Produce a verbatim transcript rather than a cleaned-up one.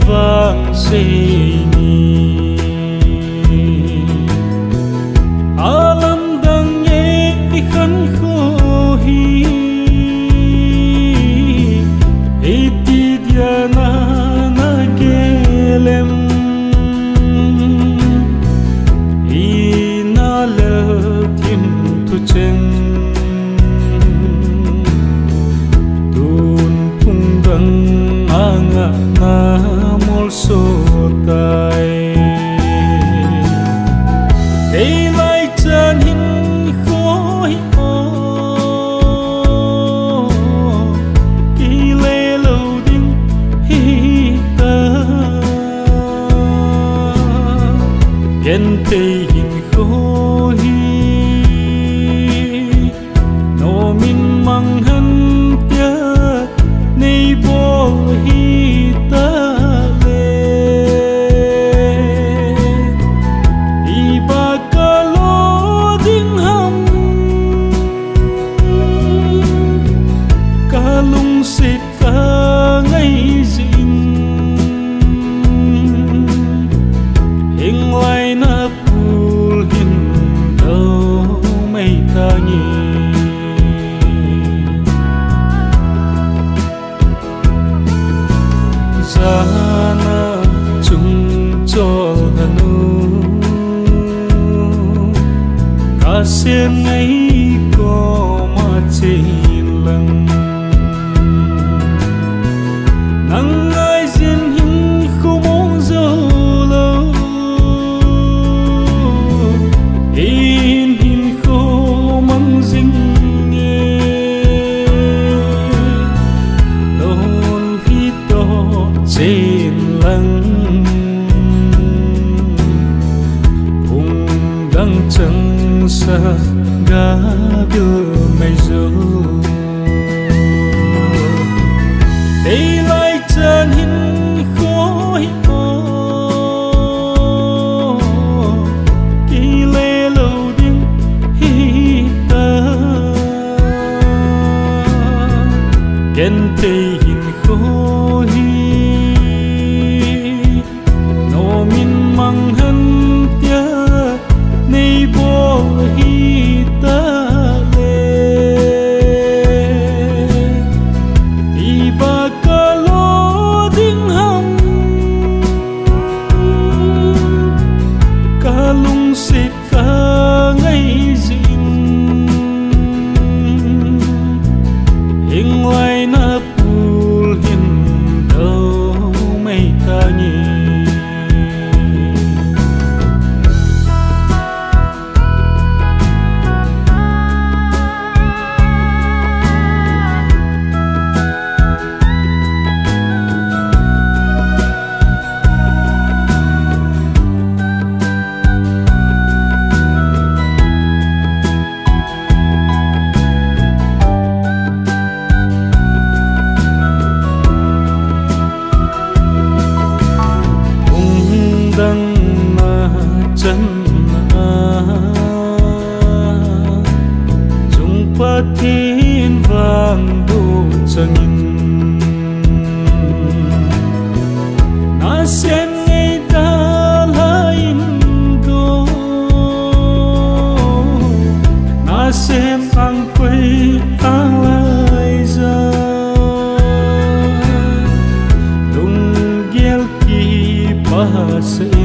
vang sini alam dang ye ikhan kho hi iti dia na na gelem ina le tim tu chen tun phung dang anga na mol so tai ei lai chan hin khoi o ki le lo ding hi ta yen te hin khoi no min mang han tia nei bo hi ta le i ba ka lo ding ham ka lung sit ka ngai zing hing lai na pul hin do mai ta ni sana chung chol hanu ka sen ngai ko ma chin lang nang ai zin hin khu mong zo lo in hin khu mang zing trên lăng vùng đắng trắng xa gá đưa mây dấu đây lại chân hin khói ô kỳ lê lâu điên hi ta kén tê hin khói mang hắn tia nei bo hi ta le i ba ka lo ding ham ka lung sit ka ngai zing hing lai na pul hin do mai ta ni thiên vàng đô changin na sen ngay ta lain go na sen ang quay ang lai ra lung gel ki pa se